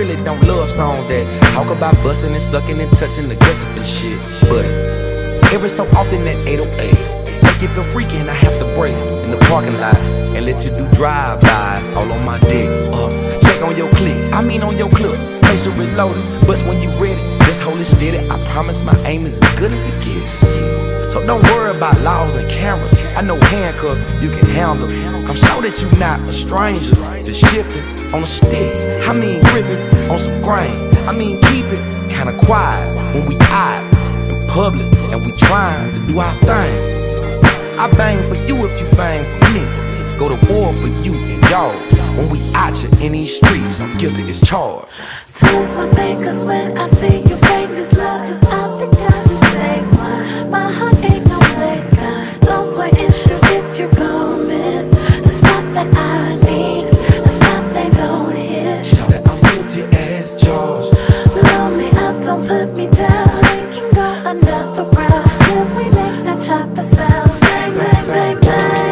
really don't love songs that talk about busting and sucking and touching aggressive and shit. But every so often that 808 make you feel freaky and I have to break in the parking lot and let you do drive-bys all on my dick. Check on your clip, I mean on your clip. Make sure it's loaded, but when you ready, just hold it steady. I promise my aim is as good as it gets. So don't worry about laws and cameras. I know handcuffs you can handle. I'm sure that you not a stranger, just shifting on a stick. I mean gripping on some grain. I mean keep it kinda quiet when we out in public and we trying to do our thing. I bang for you if you bang for me. Go to war for you and y'all. When we out here in these streets, I'm guilty as charged. Twist my fingers when I see you bring this love, 'cause I think I should stay one. My heart ain't no playground. Don't play issue if you gon' miss the spot that I need, the spot they don't hit. Shout out, I'm guilty as charged. Blow me up, don't put me down. We can go another round till we make that chopper sound. Bang, bang, bang, bang.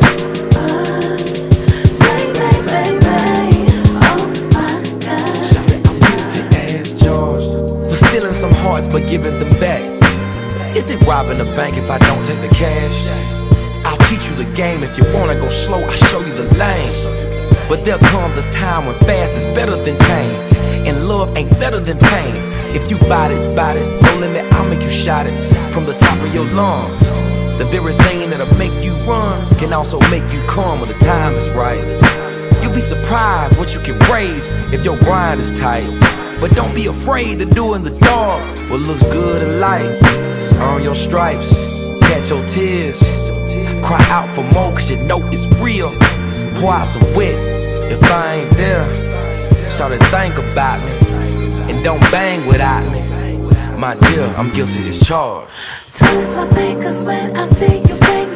Bang, bang, bang, bang. Oh my God. Shout out, I'm guilty as charged. For stealing some hearts but giving them back. Is it robbing a bank if I don't take the cash? I'll teach you the game. If you wanna go slow, I'll show you the lane. But there'll come the time when fast is better than pain, and love ain't better than pain. If you bite it, no limit, I'll make you shout it from the top of your lungs. The very thing that'll make you run can also make you come when the time is right. You'll be surprised what you can raise if your grind is tight. But don't be afraid to do in the dark what looks good in light. Earn your stripes, catch your tears, cry out for more 'cause you know it's real. Pour out some wet if I ain't there. Try to think about me and don't bang without me. My dear, I'm guilty as charged. Twist my fingers when I see you bring